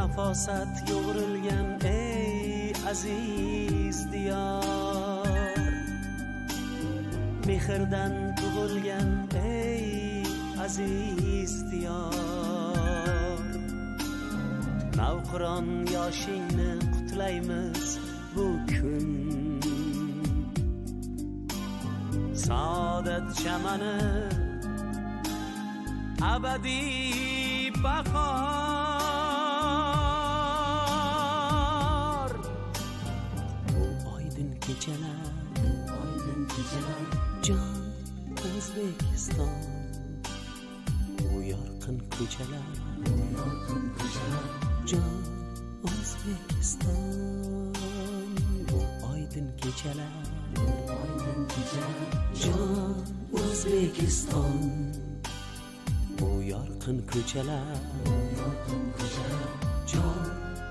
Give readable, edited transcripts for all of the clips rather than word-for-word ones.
nafosat yo'g'rilgan ey aziz diyor, mehrdan tug'ilgan ey aziz diyor. Navqiron yoshingni qutlaymiz bu kun, saodat chamani abadiy bahor. Bu oydin kechalar jon O'zbekiston, bu yorqin ko'chalar jon O'zbekiston, bu oydin kechalar jon O'zbekiston, bu yorqin ko'chalar jon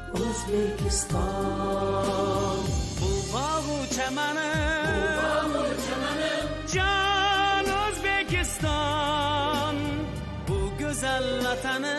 O'zbekiston. Bu bog'u chamani jon O'zbekiston, bu go'zal vatani